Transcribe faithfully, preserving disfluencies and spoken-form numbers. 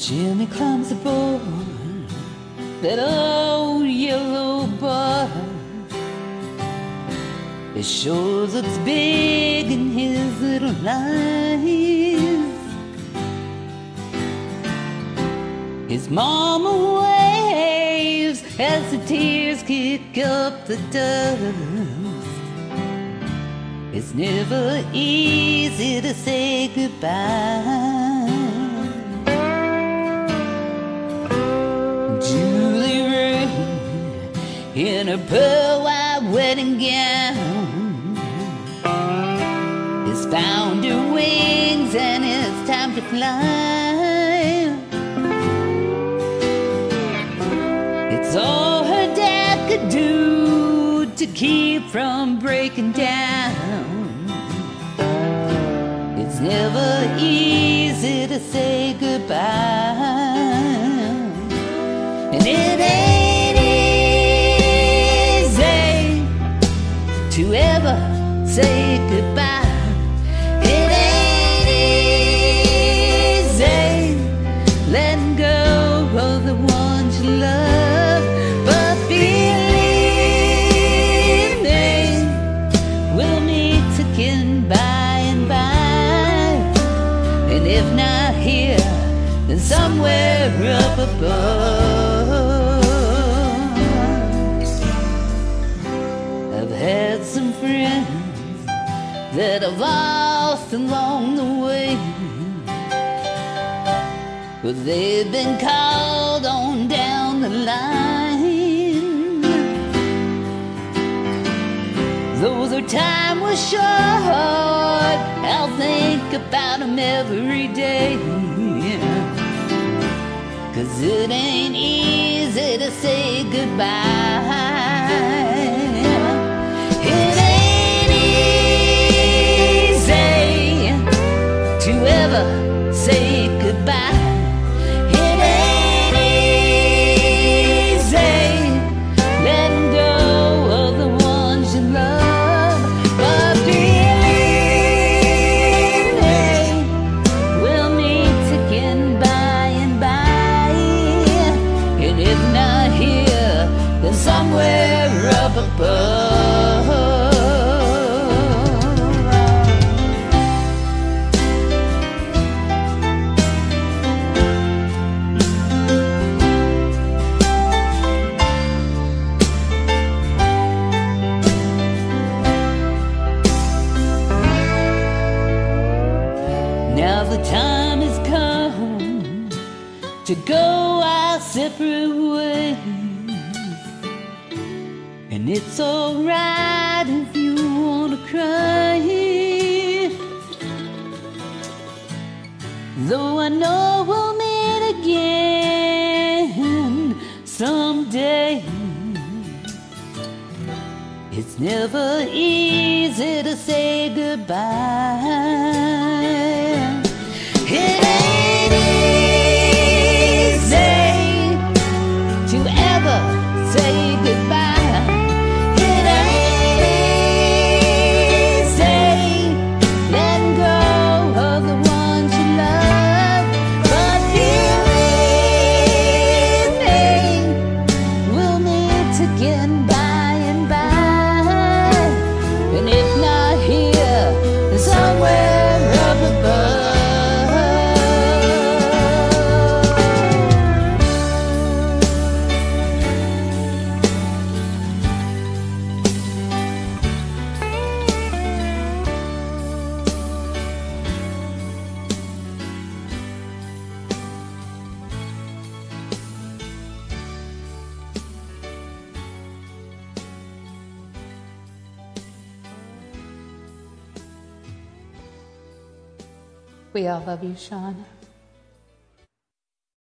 Jimmy climbs aboard that old yellow barge. It sure looks big in his little eyes. His mama waves as the tears kick up the dust. It's never easy to say goodbye. Julie Rain in her pearl white wedding gown has found her wings and it's time to fly. It's all her dad could do to keep from breaking down. It's never easy to say goodbye. And it ain't easy to ever say goodbye. It ain't easy letting go of the ones you love. But believe me, we'll meet again by and by. And if not here, then somewhere up above. I've had some friends that I've lost along the way, but they've been called on down the line. Though their time was short, I'll think about them every day. 'Cause it ain't easy to say goodbye. It ain't easy to ever say goodbye. It ain't easy letting go of the ones you love. But believe me, we'll meet again by and by. And if not here, then somewhere up above. Now the time has come to go our separate ways, and it's alright if you wanna cry. Though I know we'll meet again someday. It's never easy to say goodbye. It ain't easy to ever say goodbye. It ain't easy letting go of the ones you love. But believe me, we'll meet again by and by. And if not here, then somewhere up above. We all love you, Sean.